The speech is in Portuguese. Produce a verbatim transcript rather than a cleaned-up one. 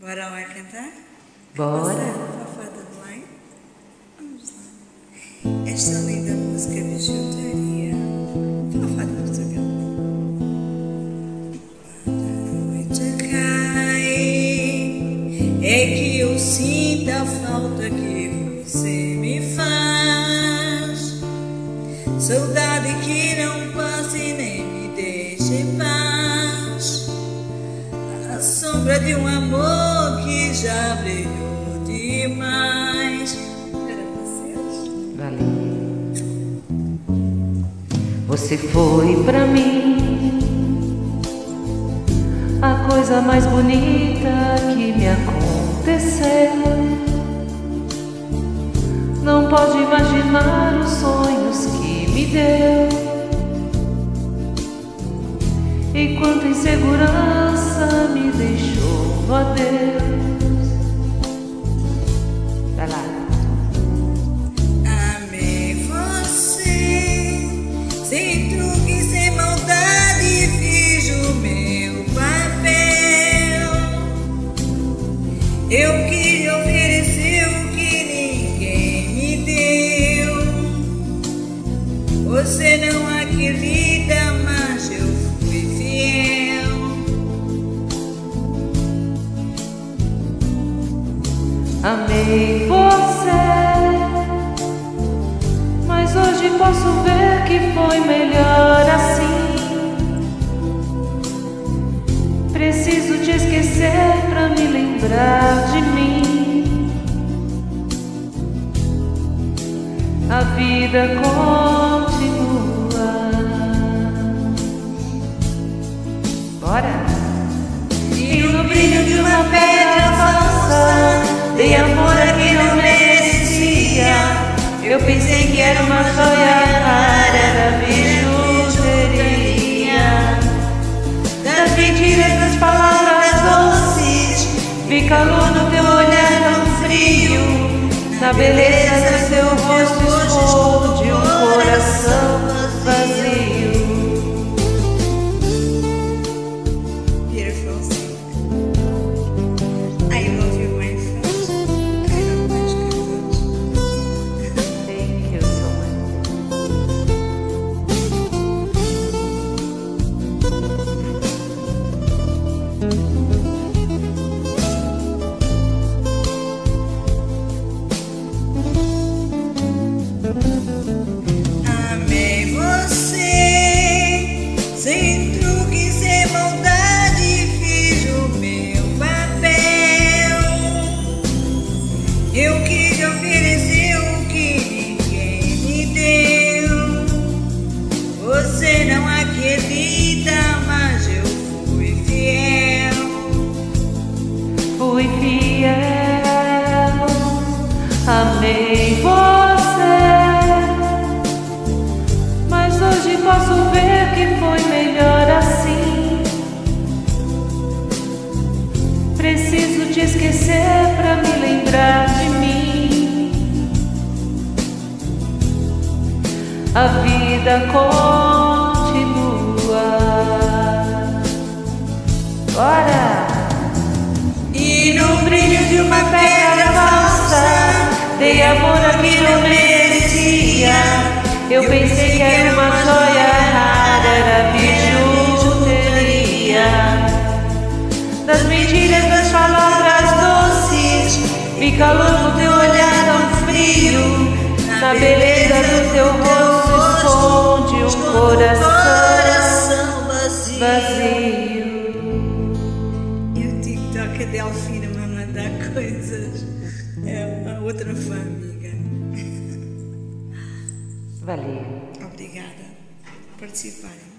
Bora lá cantar? Bora! Fafá da Belém? Vamos lá. Esta linda música bijuteria. Fafá de Portugal. Quando a noite cai, é que eu sinto a falta que você me faz. Saudade que não passa e nem me deixa em paz. A sombra de um amor que já brilhou demais. Para vocês. Valeu. Você foi pra mim a coisa mais bonita que me aconteceu. Não pode imaginar os sonhos que me deu. E quanta insegurança me deixou no adeus. Vai lá. Amei você, sem truque, sem maldade, fiz o meu papel. Eu quis lhe oferecer o que ninguém me deu. Você não acredita, mas eu fui fiel. Amei você, mas hoje posso ver que foi melhor assim. Preciso te esquecer pra me lembrar de mim. A vida continua. Bora! E no brilho de uma pedra falsa, dei amor a quem não merecia. Eu pensei que era uma joia rara, era bijuteria. Das mentiras, das palavras doces, vi calor no teu olhar tão frio. Na beleza do teu rosto esconde um coração vazio. Beautiful song. I love you, my friend. I love mais cantores. Thank you so Amei você, sem truque, sem maldade, fiz o meu papel. Eu quis lhe oferecer o que ninguém me deu. Você não acredita, mas eu fui fiel. Fui fiel, amei você, mas hoje posso ver que foi melhor assim. Preciso te esquecer pra me lembrar de mim. A vida continua. Bora! E no brilho de uma pedra falsa, dei amor a quem não merecia. Eu pensei que era uma joia rara, era bijuteria. Das mentiras, das palavras doces, vi calor no teu olhar tão frio. Na beleza do teu rosto esconde um coração vazio. E o TikTok, a Delfina me mandar coisas. É a outra fã amiga. Valeu. Obrigada por participarem.